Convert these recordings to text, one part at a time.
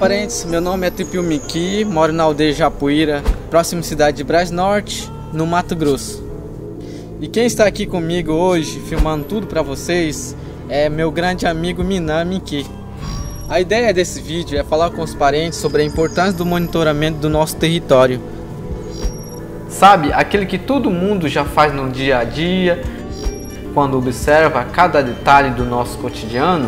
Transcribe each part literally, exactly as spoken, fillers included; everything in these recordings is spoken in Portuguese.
parentes, meu nome é Tripio Miki, moro na aldeia Japuíra, próxima cidade de Braz Norte, no Mato Grosso. E quem está aqui comigo hoje, filmando tudo para vocês, é meu grande amigo Minan Miki. A ideia desse vídeo é falar com os parentes sobre a importância do monitoramento do nosso território. Sabe, aquele que todo mundo já faz no dia a dia, quando observa cada detalhe do nosso cotidiano?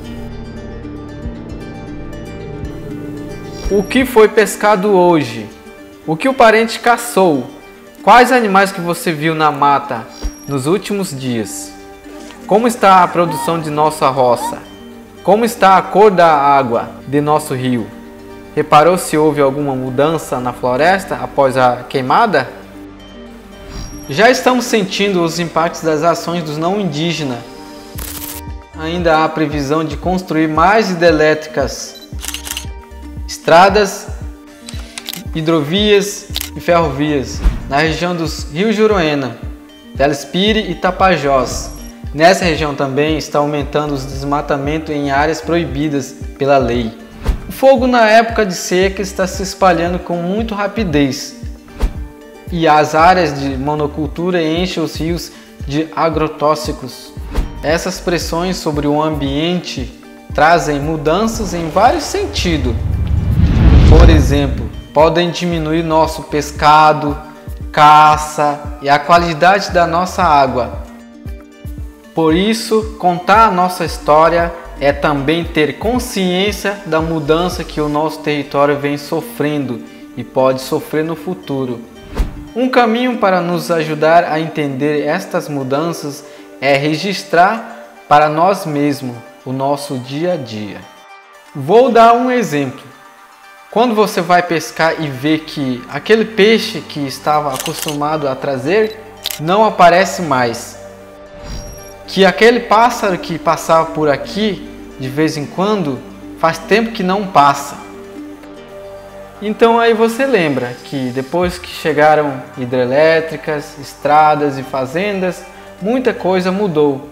O que foi pescado hoje? O que o parente caçou? Quais animais que você viu na mata nos últimos dias? Como está a produção de nossa roça? Como está a cor da água de nosso rio? Reparou se houve alguma mudança na floresta após a queimada? Já estamos sentindo os impactos das ações dos não indígenas. Ainda há previsão de construir mais hidrelétricas, estradas, hidrovias e ferrovias na região dos rios Juruena, Telespire e Tapajós. Nessa região também está aumentando os desmatamentos em áreas proibidas pela lei. O fogo na época de seca está se espalhando com muita rapidez e as áreas de monocultura enchem os rios de agrotóxicos. Essas pressões sobre o ambiente trazem mudanças em vários sentidos. Por exemplo, podem diminuir nosso pescado, caça e a qualidade da nossa água. Por isso, contar a nossa história é também ter consciência da mudança que o nosso território vem sofrendo e pode sofrer no futuro. Um caminho para nos ajudar a entender estas mudanças é registrar para nós mesmos o nosso dia a dia. Vou dar um exemplo. Quando você vai pescar e vê que aquele peixe que estava acostumado a trazer não aparece mais, que aquele pássaro que passava por aqui de vez em quando faz tempo que não passa. Então aí você lembra que depois que chegaram hidrelétricas, estradas e fazendas, muita coisa mudou.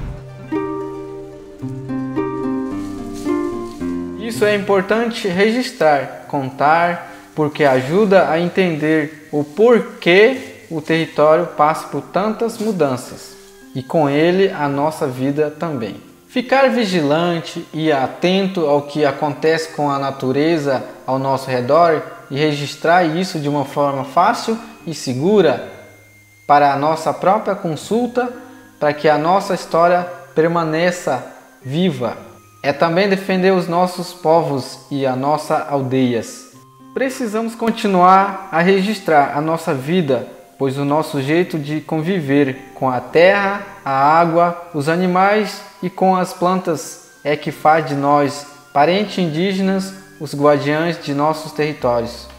Isso é importante registrar, contar, porque ajuda a entender o porquê o território passa por tantas mudanças e com ele a nossa vida também. Ficar vigilante e atento ao que acontece com a natureza ao nosso redor e registrar isso de uma forma fácil e segura para a nossa própria consulta, para que a nossa história permaneça viva. É também defender os nossos povos e as nossas aldeias. Precisamos continuar a registrar a nossa vida, pois o nosso jeito de conviver com a terra, a água, os animais e com as plantas é que faz de nós, parentes indígenas, os guardiães de nossos territórios.